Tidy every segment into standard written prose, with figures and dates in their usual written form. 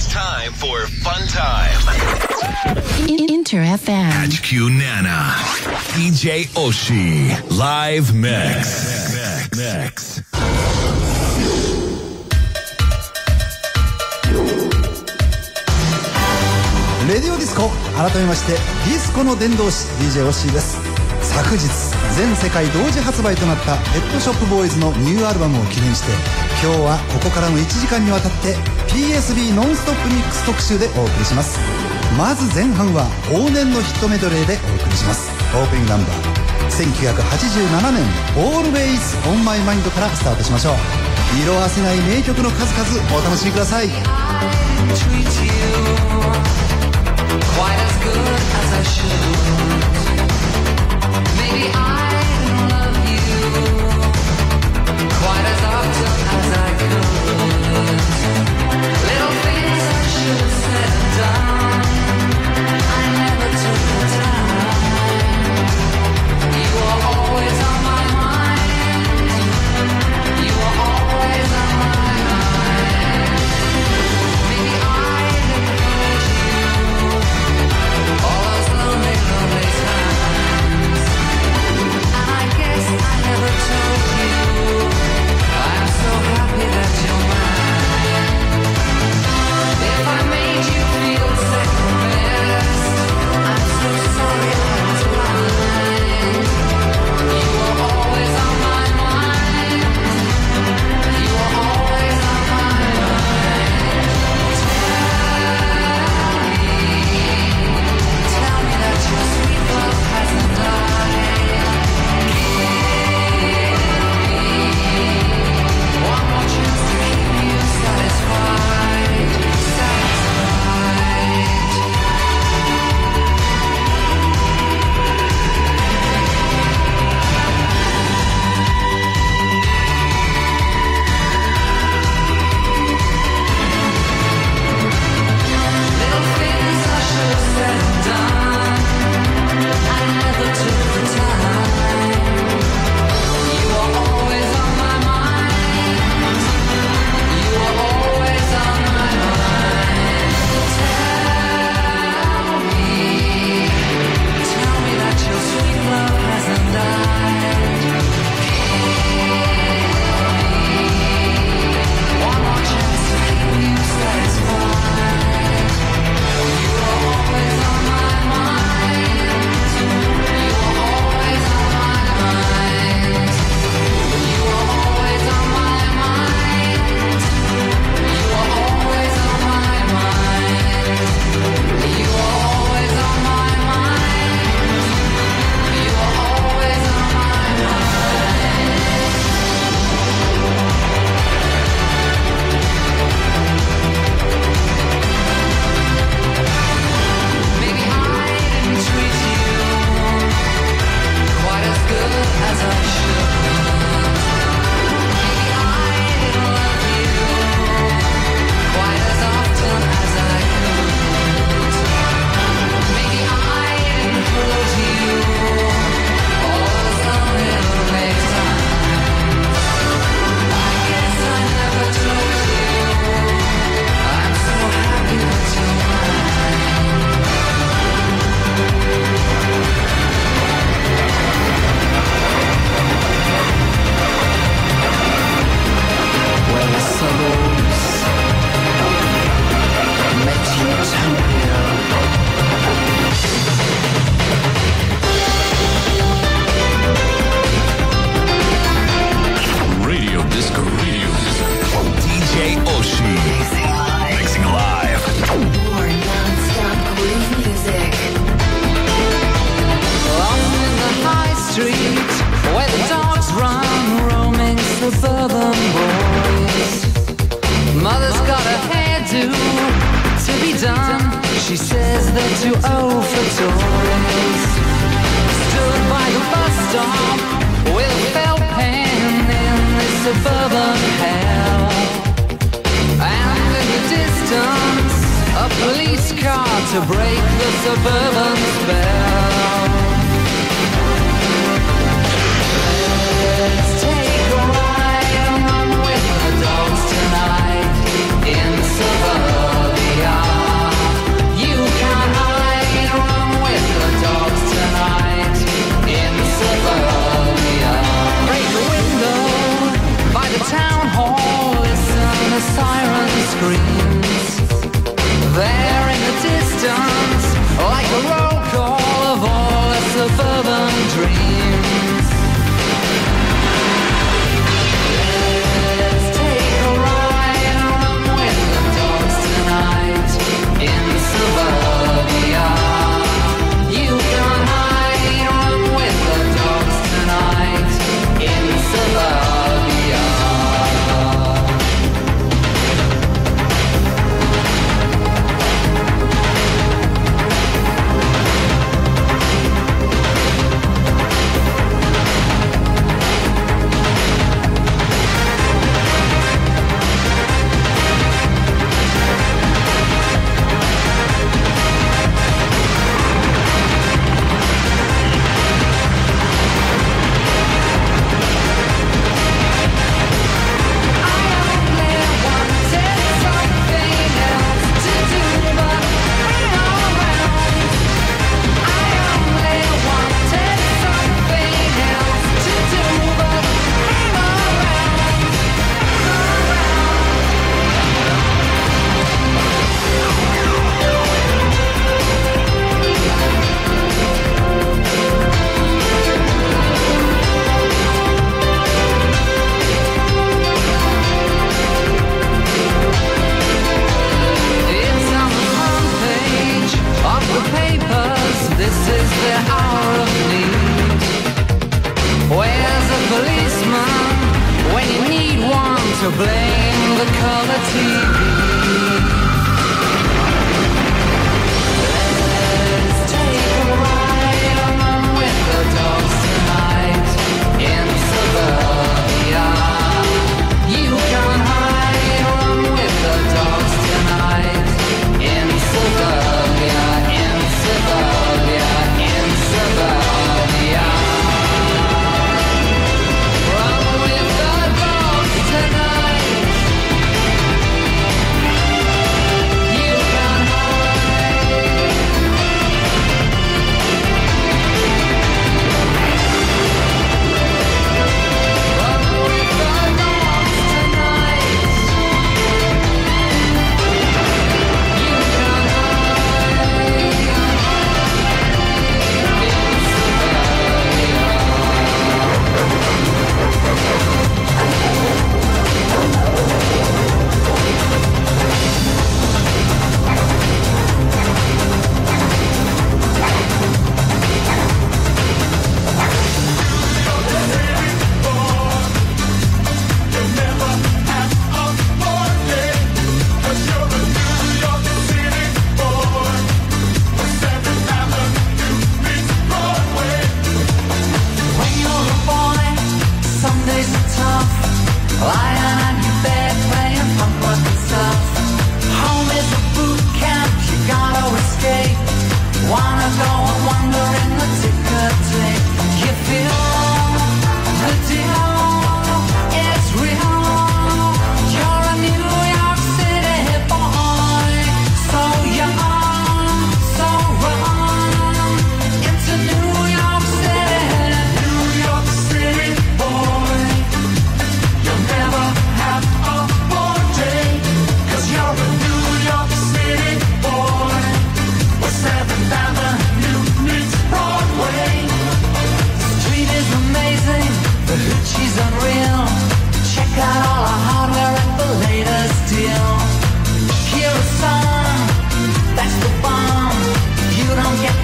time for Fun Time. Inter FM. HQ Nana. DJ Oshi. Live Mix. Mix. レディオディスコ、改めましてディスコの伝道師 DJ オッシーです。昨日全世界同時発売となったペットショップボーイズのニューアルバムを記念して、今日はここからの1時間にわたって PSB ノンストップミックス特集でお送りします。まず前半は往年のヒットメドレーでお送りします。オープニングナンバー、1987年 Always on My Mind からスタートしましょう。色褪せない名曲の数々お楽しみください。 Quite as good as I should. Maybe I don't love you quite as often as I could. Little things I should have said and done, I never took the time. You were always on my mind. You were always on my mind. Maybe I didn't hurt you all those lonely, lonely times. And I guess I never told you I'm so happy that you're mine. If I made you feel second best, I'm so sorry I was blind. You were always on my mind. You were always on my mind. Tell me that your sweet love hasn't died. Give me one more chance to keep you satisfied. Satisfied. Little things I should have said and done, I never took the time. You were always on my mind. You were always on my mind. Tell me that your sweet love hasn't died. One more chance to keep you satisfied. You were always on my mind. You were always on my mind. You were always on my mind. You were always on my mind. You were always on my mind. You were always on my mind. Maybe I didn't treat you quite as good as I should. Maybe I didn't love you quite as often as I could. Maybe I didn't hold you all those lonely, lonely times. I guess I never told you I'm so happy that you're mine. When the suburbs met utopia, Radio Disco. DJ Oshi. Mixing live. More non-stop groove music. lost in the high street where the dogs run, roaming suburban boys. Mother's got a hairdo to be done. She says they're too old for toys. Stood by the bus stop with a felt pen in this suburban hell. And in the distance, a police car to break the suburban spell. Let's take a ride with the dogs tonight in suburbia.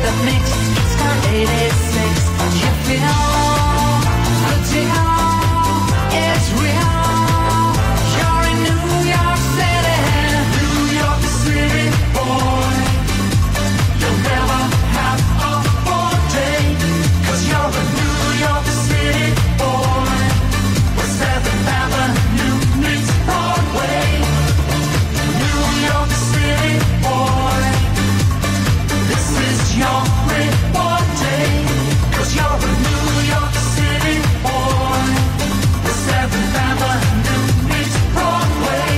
the mix, Star 86. You feel the deal, it's real. You're in New York City, New York City boy. You'll never have a bad day, 'cause you're a New York City boy. Where 7th Avenue meets Broadway. New York City boy, this is your reward day, 'cause you're a New York City boy. Where 7th Avenue meets Broadway.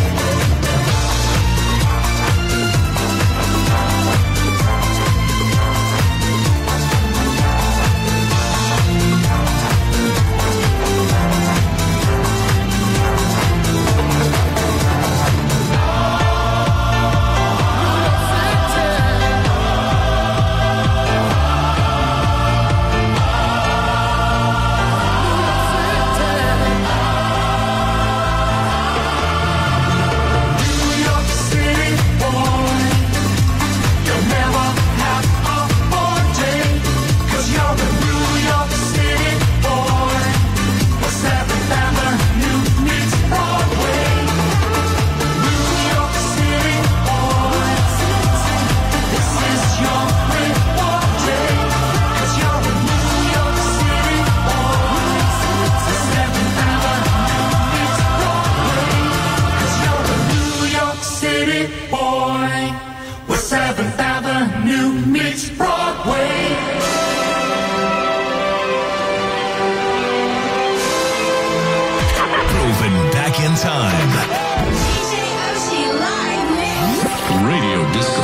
New York City boy, you'll never have a bad day, 'cause you're a New York City boy. Where 7th Avenue meets Broadway. New York City boy, this is your reward day, 'cause you're a New York City boy. Where 7th Avenue meets Broadway, 'cause you're a New York City boy. Where 7th Avenue meets Broadway. Proven back in time. DJ Oshi live mix. Radio Disco.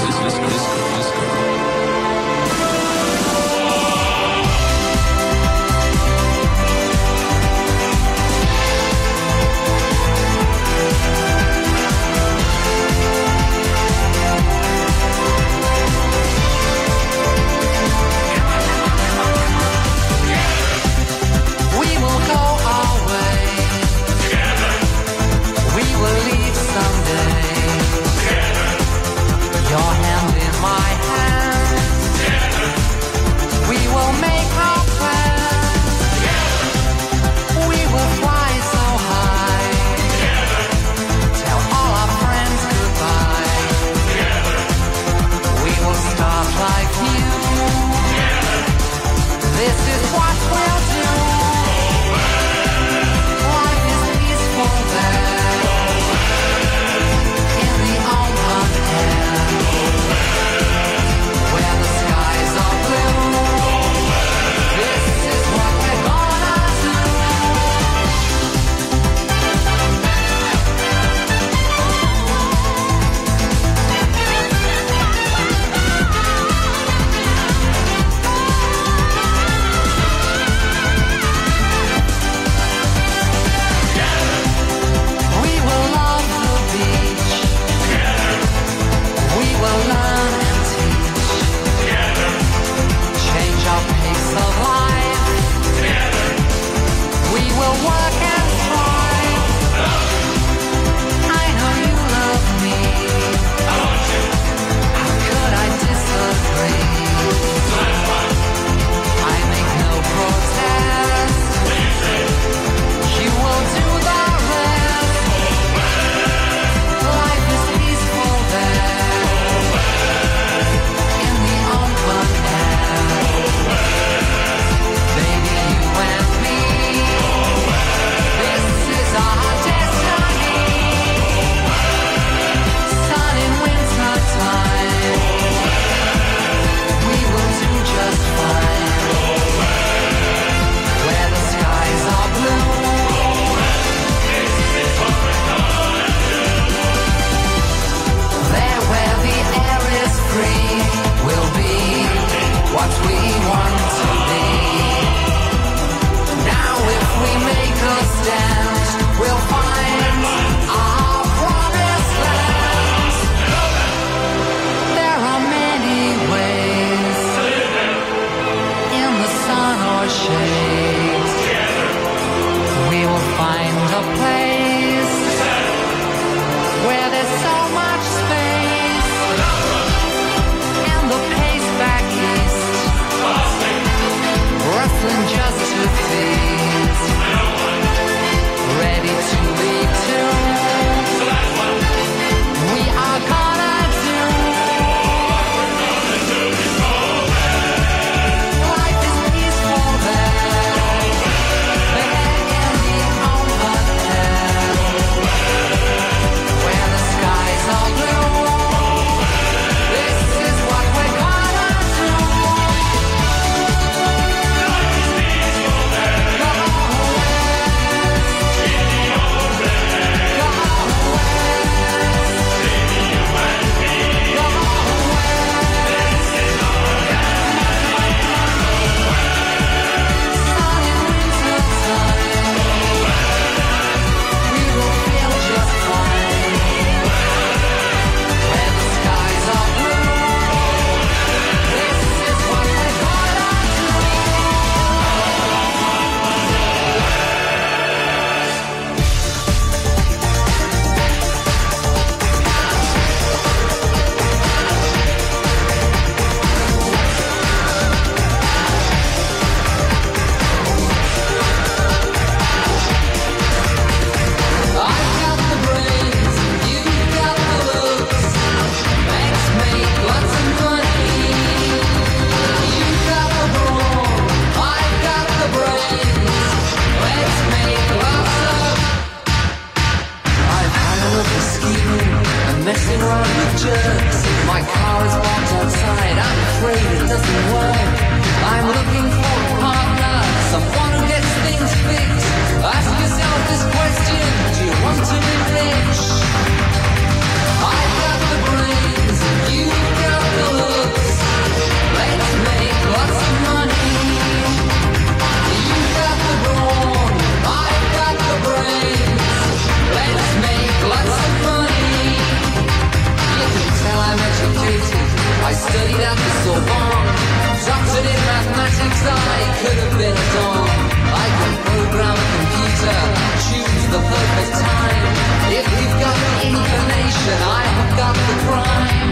jerks. My car is parked outside, I'm afraid it doesn't work. I'm looking for a partner, someone who gets things fixed. Ask yourself this question, do you want to be rich? I've got the brains, you've got the looks. Let's make lots of money. You've got the brawn, I've got the brains. Let's make lots of money. You can tell I'm educated, I studied at the Sorbonne. Doctored in mathematics, I could have been a don. I can program a computer, choose the perfect time. If you've got the inclination, I have got the crime.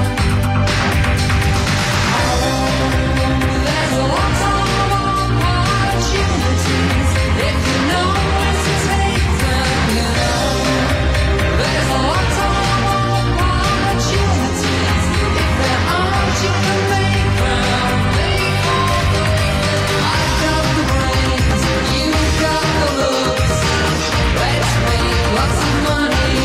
There's a lot of opportunities if you know where to take them, you know. There's a lot of opportunities if there aren't, you can make them. I've got the brains, you've got the looks. Let's make lots of money.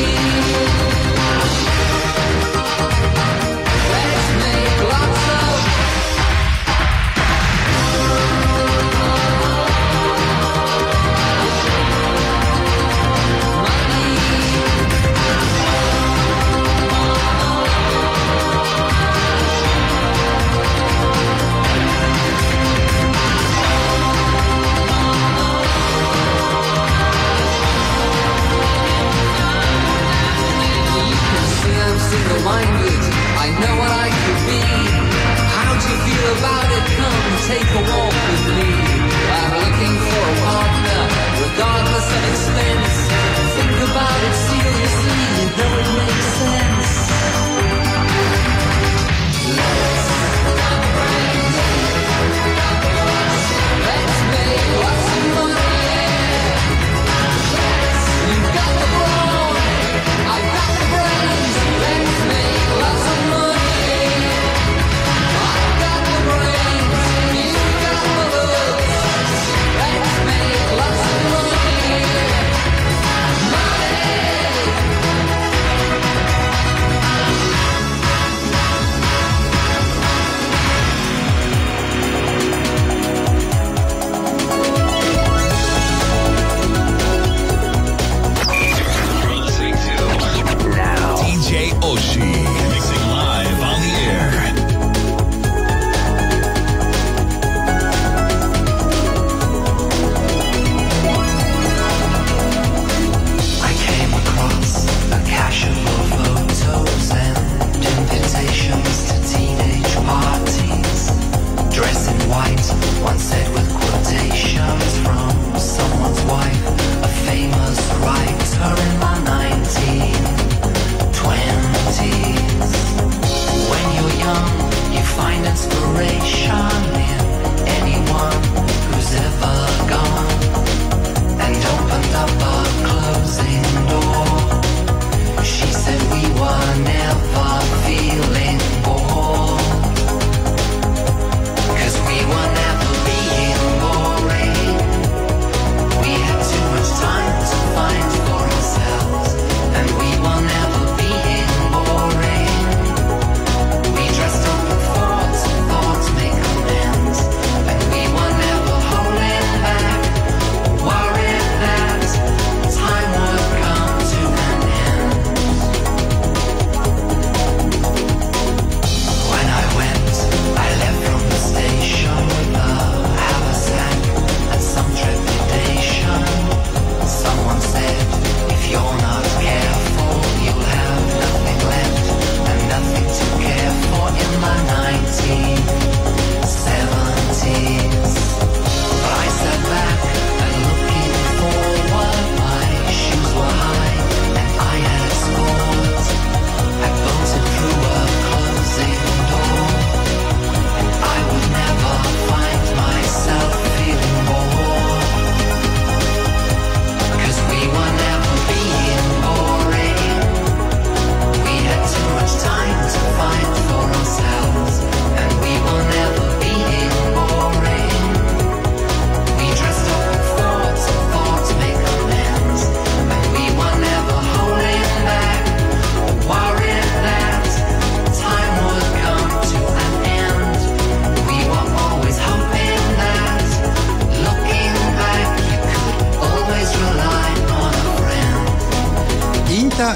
Let's make lots of single-minded, I know what I could be. How do you feel about it? Come take a walk with me. I'm looking for a partner, regardless of expense. Think about it seriously, you know it makes sense. Let's make lots of money. You've got the brawn, I've got the brains. Let's make lots of money. I've got the brains, you've got the looks. Let's make lots of money. Money. DJ Oshi, mixing live on the air. I came across a cache of photos and invitations to teenage parties. Dressed in white, one said with quotations from someone's wife, a famous writer in my 1920s. When you're young, you find inspiration in anyone who's ever gone and opened up a closing door. She said we were never feeling bored, 'cause we were never being boring. We had too much time to find for ourselves, and we were never being boring. We dressed up in thoughts, and thoughts make amends, and we were never holding back.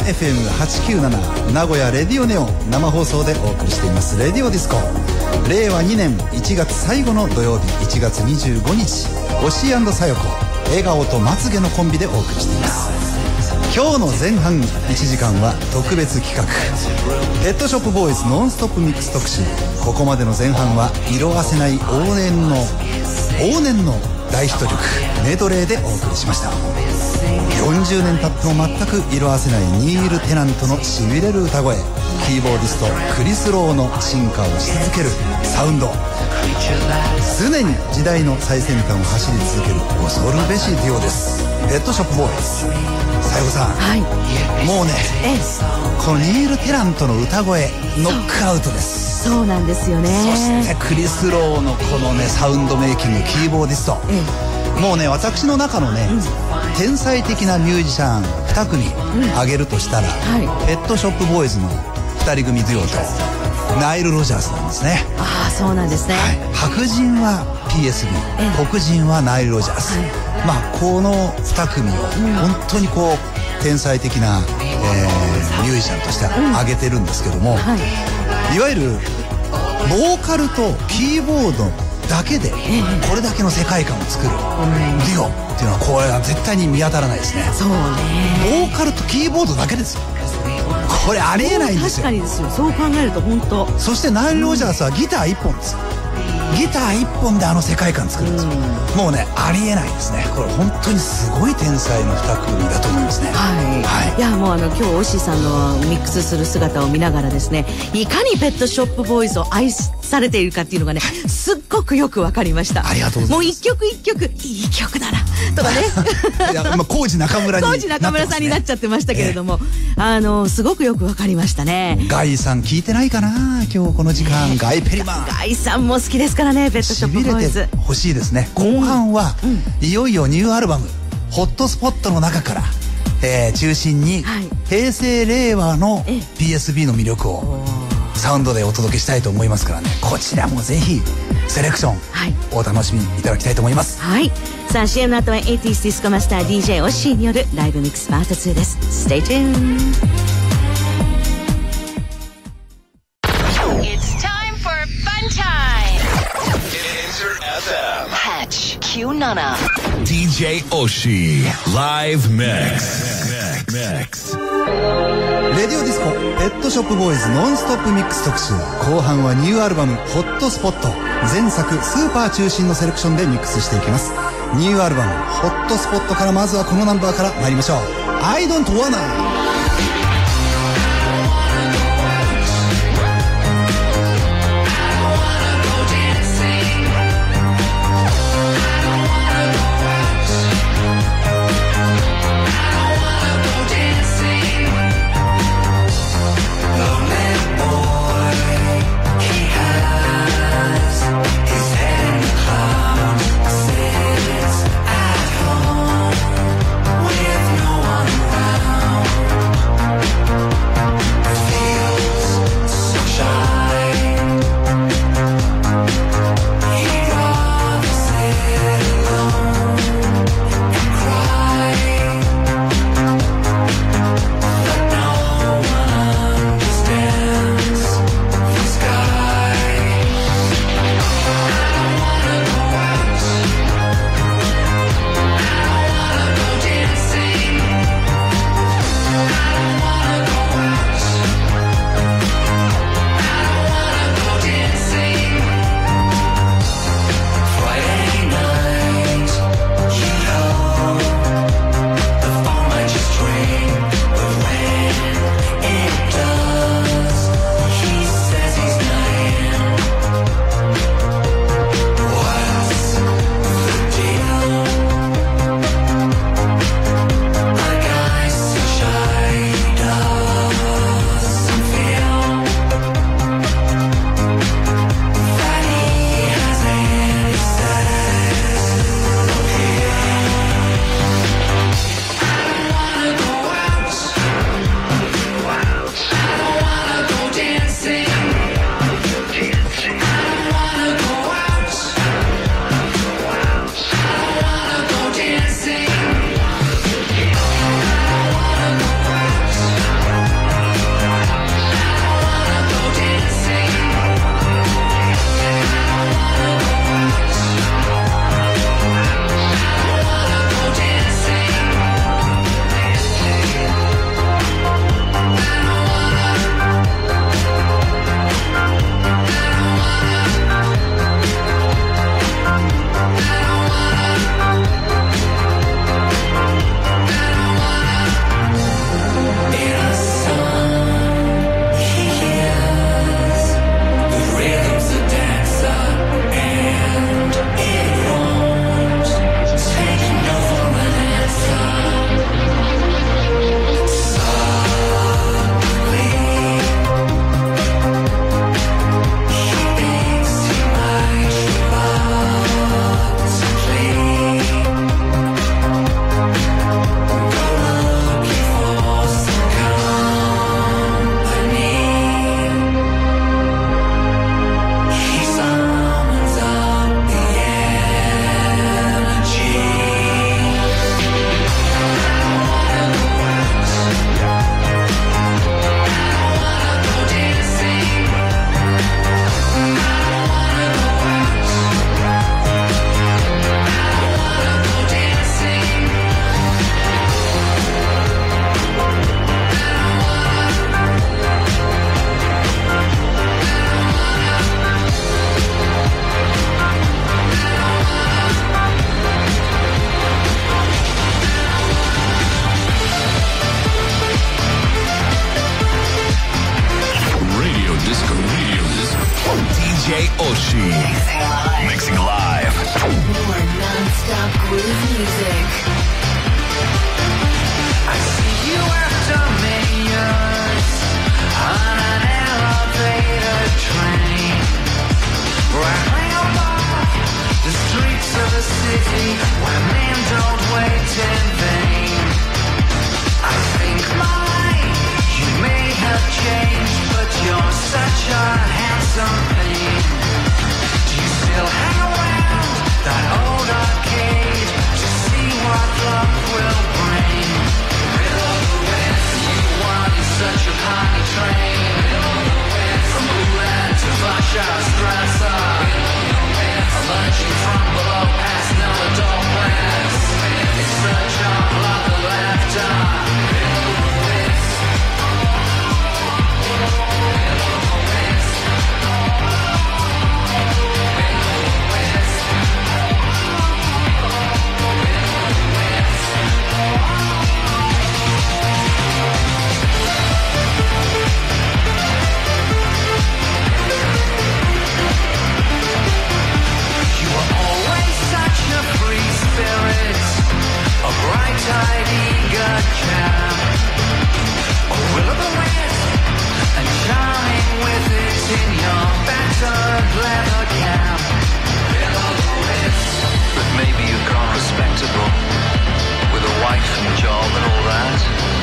FM897 名古屋レディオネオ生放送でお送りしていますレディオディスコ。令和2年1月最後の土曜日、1月25日、おしー&さよこ、笑顔とまつげのコンビでお送りしています。今日の前半1時間は特別企画、ペットショップボーイズノンストップミックス特集。ここまでの前半は色あせない往年の大ヒット曲メドレーでお送りしました。40年経っても全く色あせないニール・テナントのしびれる歌声、キーボーディストクリス・ローの進化をし続けるサウンド、常に時代の最先端を走り続ける恐るべしデュオです。ペットショップボーイズ、さよこさん、 はい、 もうね、このニール・テナントの歌声ノックアウトです。 そうなんですよね。 そしてクリス・ローのこのねサウンドメイキング、キーボーディスト、もうね私の中のね、天才的なミュージシャン2組挙げるとしたら、ペットショップボーイズの2人組デュオとナイル・ロジャースなんですね。 ああ、そうなんですね。 白人は PSB、黒人はナイル・ロジャース、まあこの2組を本当にこう天才的な、ミュージシャンとして挙げてるんですけども、いわゆるボーカルとキーボードだけでこれだけの世界観を作るデュオっていうのはこれは絶対に見当たらないですね。 そうね。 ボーカルとキーボードだけですよ。これありえないんですよ。 確かにですよ。そう考えると本当。 そしてナイル・ロジャースはギター1本ですよ。ギター1本であの世界観作るんですよ。もうねありえないですね。これ本当にすごい天才の2組だと思いますね。 いやもう今日オッシーさんのミックスする姿を見ながらですね、いかにペットショップボーイズを愛されているかっていうのがね、すっごくよくわかりました。 ありがとうございます。 もう一曲一曲いい曲だなとかね。 いや、まあ、コージ中村さんになっちゃってましたけれども、すごくよくわかりましたね。 ガイさん聞いてないかな今日この時間。ガイペリマン、 ガイさんも好きですからね、ペットショップボーイズ。 しびれてほしいですね。後半は、いよいよニューアルバムホットスポットの中から、中心に、平成令和の PSB の魅力をサウンドでお届けしたいと思いますからね、こちらもぜひセレクション、お楽しみいただきたいと思います。 さあ CM の後は 80s ディスコマスター DJ オッシーによるライブミックスパート2です。 Stay tuned. It's time for fun time. Insert FM. Hatch Q7. DJ Oshi. Live mix. レディオディスコペットショップボーイズノンストップミックス特集。後半はニューアルバムホットスポット、前作スーパー中心のセレクションでミックスしていきます。ニューアルバムホットスポットからまずはこのナンバーから参りましょう。 I don't wanna。 With no one around Oshii. Mixing live. More non-stop groove music. I see you after millions on an elevator train, rattling along the streets of a city where men don't wait in vain. I think you may have changed, but you're such a handsome thing. Do you still hang around that old arcade to see what luck will bring? You wanted such a party train, from Bulan to Wasserstrasse, emerging from below past no adult plans, in search of love and laughter. A bright-eyed, eager chap, a will-o'-the-wisp, and charming with it in your battered leather cap. But maybe you've gone respectable, with a wife and job and all that,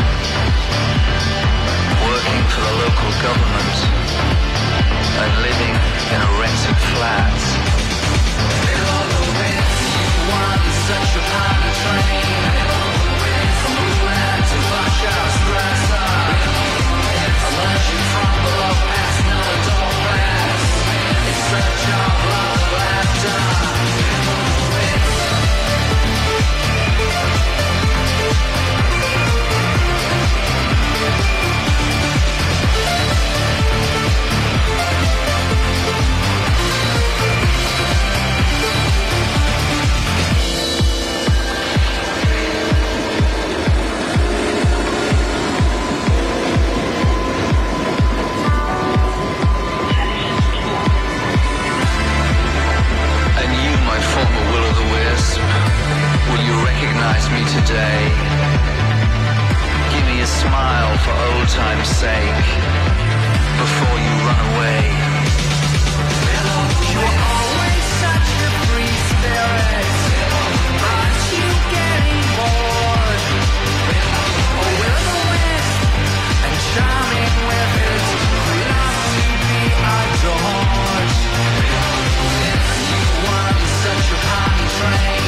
working for the local government, and living in a rented flat. Such a party train, from Bulan to Wasserstrasse, emerging from below past no adult plans, in search of love and laughter. Recognize me today. Give me a smile for old time's sake before you run away. You were always such a free spirit. Aren't you getting bored? Oh, will-o'-the-wisp and charming with it, love to be adored. You wanted such a party train,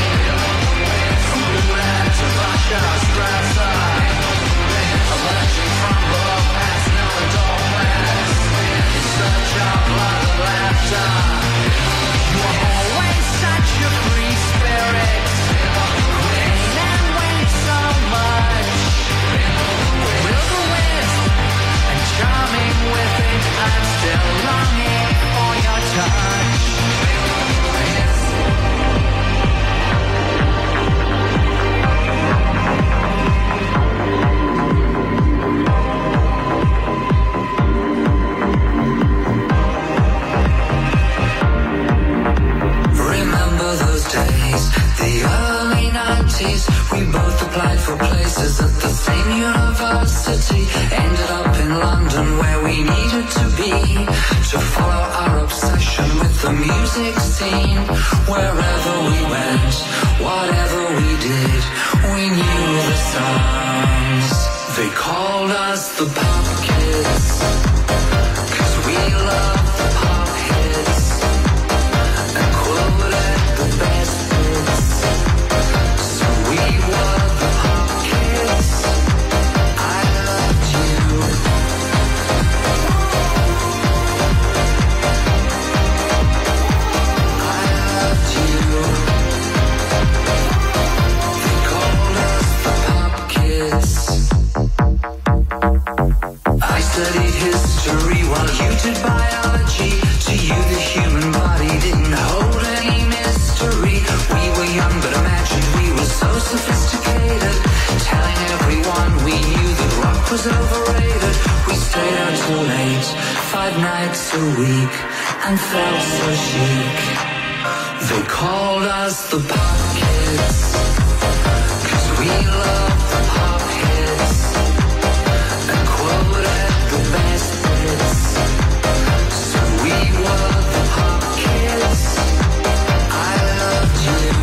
to Wasserstrasse, emerging from below past no adult plans, in search of love and laughter. You were always such a free spirit, pain and wait so much. Will-o'-the-wisp and charming with it, I'm still longing for your touch. We both applied for places at the same university. Ended up in London where we needed to be, to follow our obsession with the music scene. Wherever we went, whatever we did, we knew the songs. They called us the Pop Kids, 'cause we loved the pop hits and quoted the best hits. We were the Pop Kids. I loved you. I loved you. They called us the Pop Kids. I studied history while you did biology. To you the human body didn't hold any mystery. We were young but imagined we were so sophisticated, telling everyone we knew that rock was overrated. We stayed out till late, 5 nights a week, and felt so chic. They called us the pop kids, 'cause we loved the pop hits and quoted the best hits. So we were the pop kids. I loved you.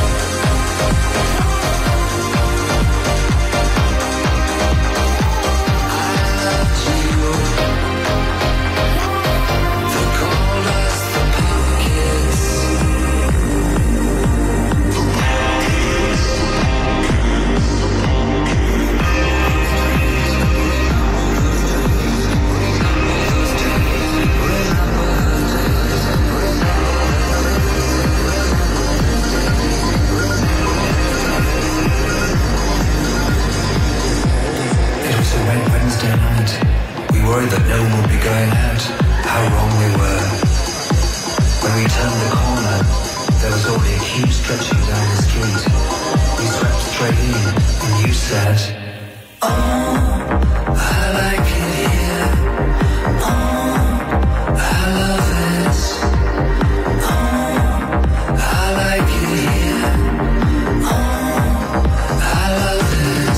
I loved you. They called us the pop kids. Wednesday night, we worried that no one would be going out. How wrong we were. When we turned the corner, there was already a queue stretching down the street. We swept straight in, and you said, "Oh, I like it here. Oh, I love it. Oh, I like it here. Oh, I love it.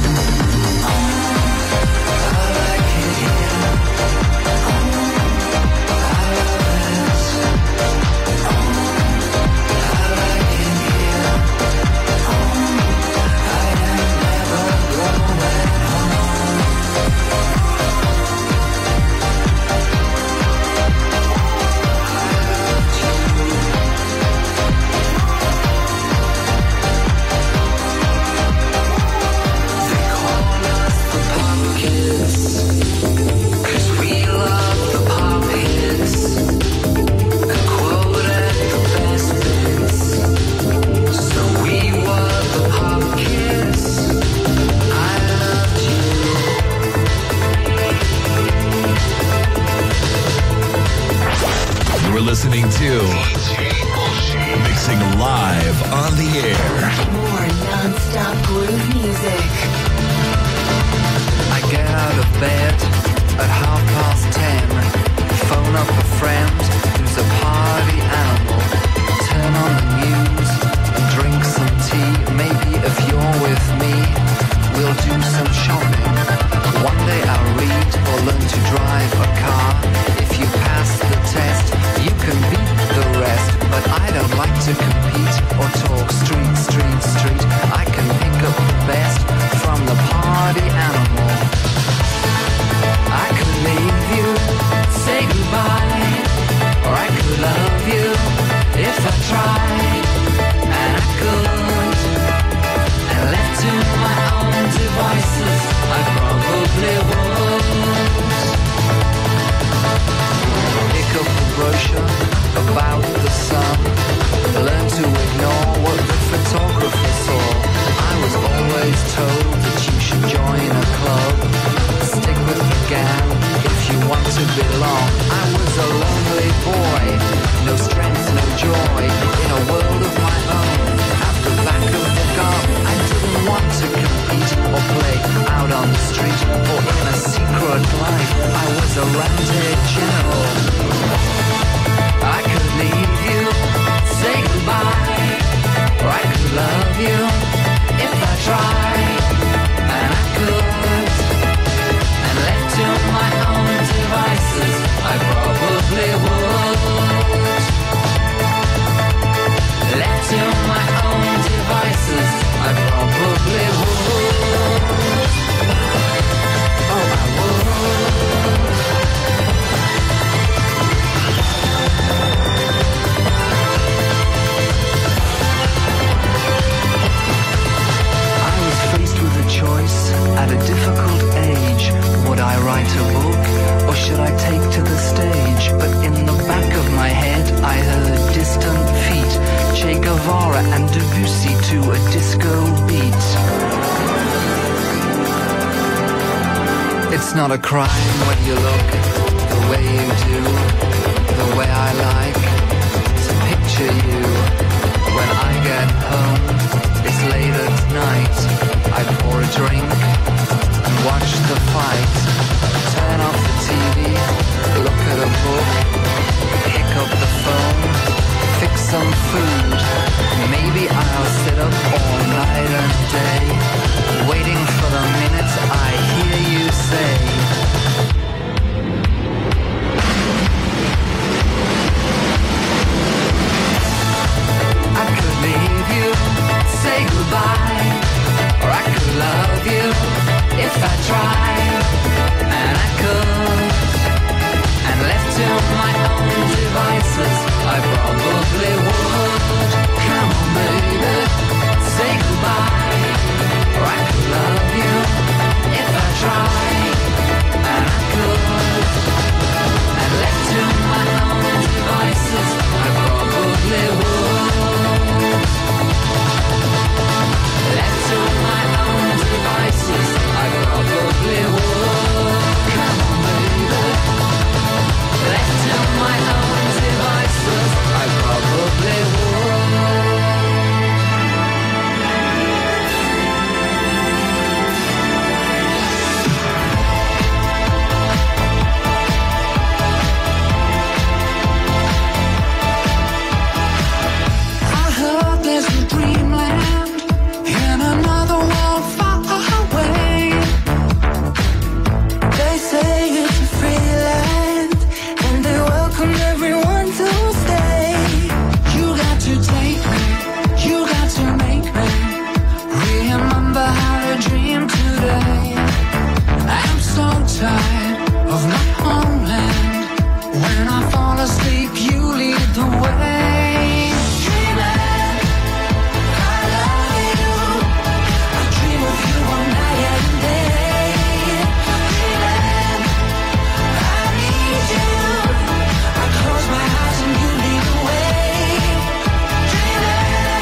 Listening to mixing live on the air. More non-stop groove music. I get out of bed at 10:30, phone up a friend who's a party animal, turn on the news and drink some tea. Maybe if you're with me, we'll do some shopping. One day I'll read or learn to drive a car. If you pass the test, you can beat the rest, but I don't like to compete or talk street. I can pick up the best from the party animal. I could leave you, say goodbye, or I could love you if I tried, and I could, and left to my own devices, I probably would. Pick up a brochure about the sun, learn to ignore what the photographer saw. I was always told that you should join a club, stick with the gang if you want to belong. I was a lonely boy, no strength, no joy, in a world of my own. At the back of the garden, I didn't want to compete or play out on the street or in a secret life. I was a roundhead general. I could leave you, say goodbye, or I could love you if I tried, and I could, and left to my own devices, I probably would. Left to my own devices, I probably would. Oh, I would. Faced with a choice at a difficult age. Would I write a book or should I take to the stage? But in the back of my head I heard distant feet, Che Guevara and Debussy to a disco beat. It's not a crime when you look the way you do, the way I like to picture you. When I get home, it's late at night, I pour a drink and watch the fight. Turn off the TV, look at a book, my own devices, I probably would. Come on, baby, say goodbye, or I could love you if I tried, and I could. And left to my own devices, I probably would. Left to my own devices, I probably would. Come on, baby. Left to my own devices, I probably would. I heard there's a dreamland in another world far away. They say it's a free land and they welcome everyone to stay. You got to take me, you got to make me remember how to dream today. I'm so tired of my homeland. When I fall asleep, you lead the way. Dreamland, I love you. I dream of you all night and day. Dreamland, I need you. I close my eyes and you lead the way. Dreamland,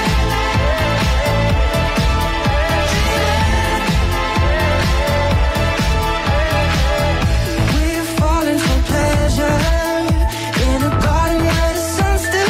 dreamland. We're falling for pleasure in a garden where the sun still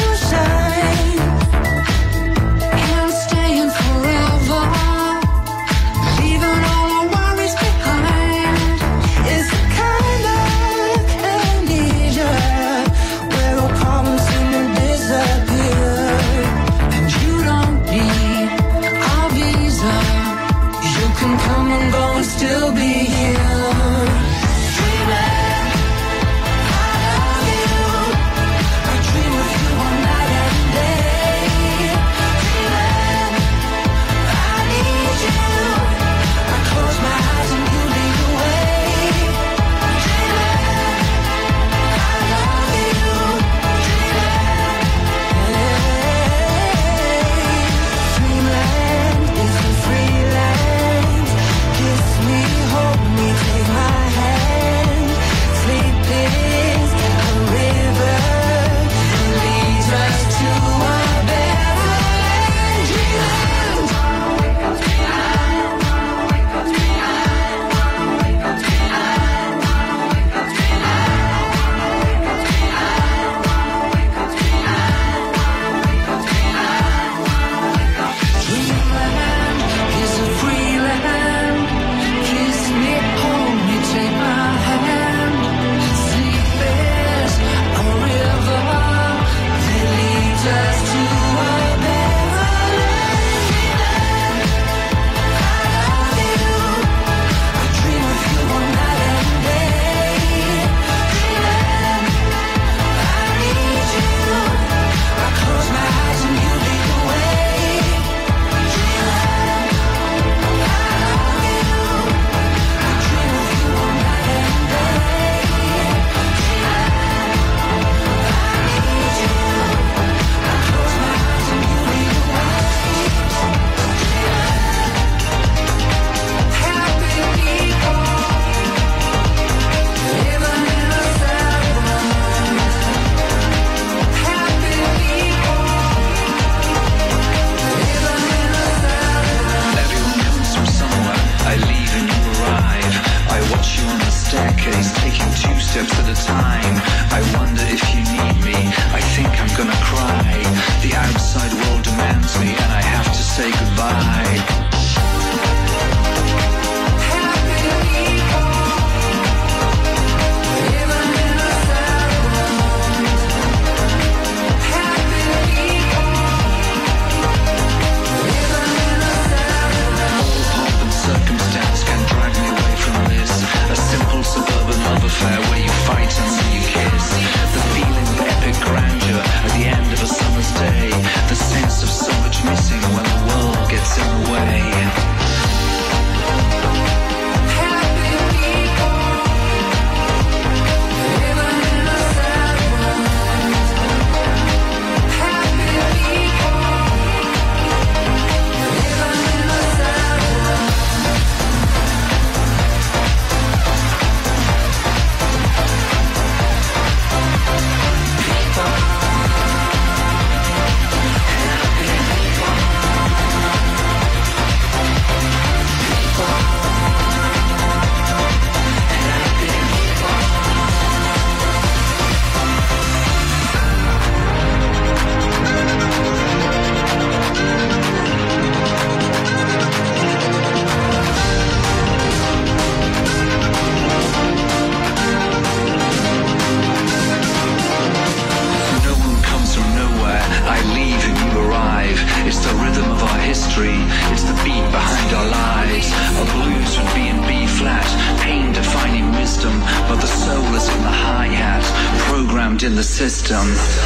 ground in the system.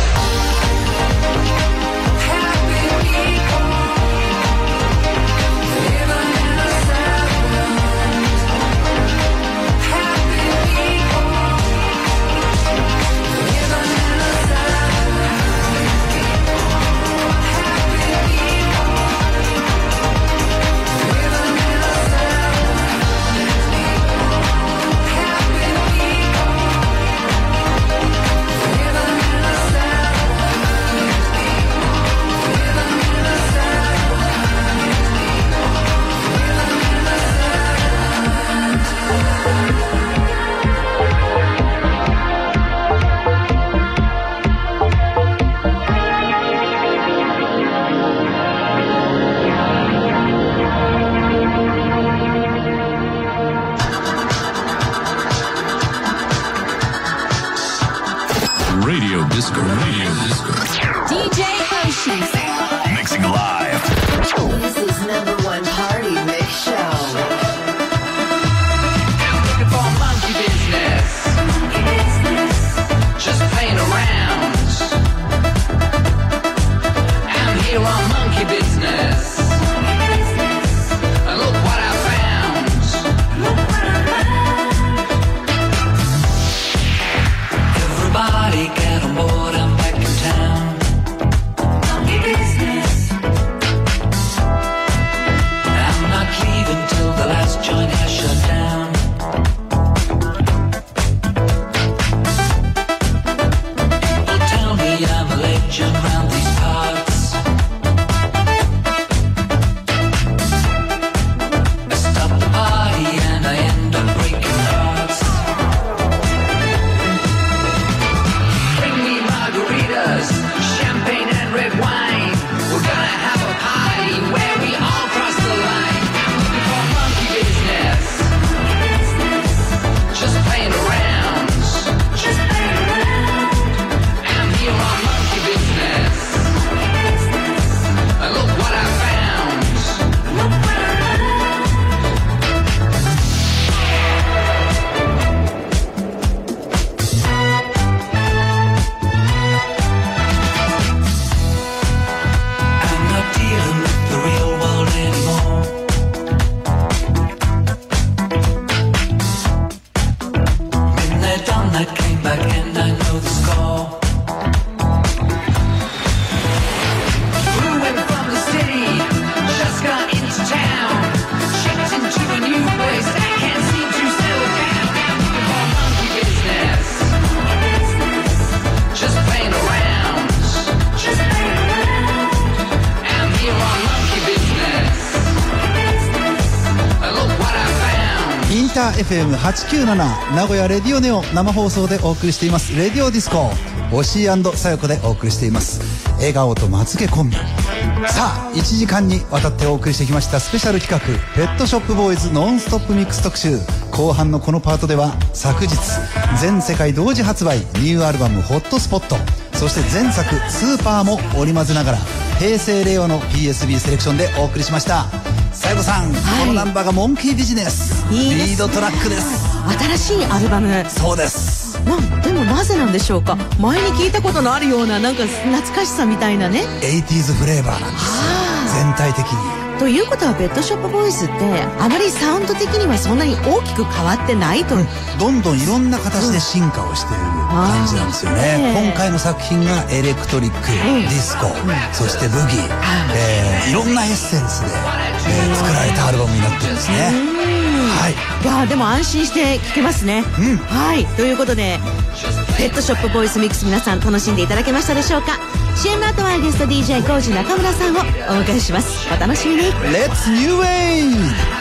Radio Disco. DJ Oshi. Mixing live. This is #1 party mix show. Looking for monkey business. Just playing around. I'm here on monkey business. And look what I found. Everybody get on board, I'm back in town. Monkey business. I'm not leaving till the last joint has shut down. People tell me I'm a legend round these parts. I stop the party and I end up breaking hearts. Bring me margaritas, champagne and red wine. We're gonna have a party where we all cross the line. I'm looking for monkey business. Just playing around. I'm here on monkey business. And look what I found. I'm not dealing with the real world anymore. Been there, done that, came back and I know the score. Who went from the city, just got into town, checked into a new place, I can't seem to settle down. I'm looking for monkey business. Just playing around. I'm here on monkey business. And look what I found. インター FM897 名古屋レディオネオ生放送でお送りしていますレディオディスコ、オシー&さよこでお送りしています。笑顔とまつげコンビ。さあ1時間にわたってお送りしてきましたスペシャル企画ペットショップボーイズノンストップミックス特集。後半のこのパートでは昨日全世界同時発売ニューアルバムホットスポット、そして前作スーパーも織り交ぜながら平成令和の PSB セレクションでお送りしました。さよこさん、このナンバーがモンキービジネスいいですねリードトラックです。 新しいアルバム。 そうです。 でもなぜなんでしょうか。前に聞いたことのあるようななんか懐かしさみたいなね。 80s フレーバーなんですよ全体的に。 ということはペットショップボーイズってあまりサウンド的にはそんなに大きく変わってないと、 どんどんいろんな形で進化をしている感じなんですよね。今回の作品がエレクトリック、ディスコ、そしてブギー、いろんなエッセンスで、作られたアルバムになってるんですね。はい。 いやでも安心して聴けますね。はい。ということでペットショップボーイズミックス皆さん楽しんでいただけましたでしょうか。CM 後はゲスト DJ コージ中村さんをお迎えします。お楽しみに。 Let's New Wave!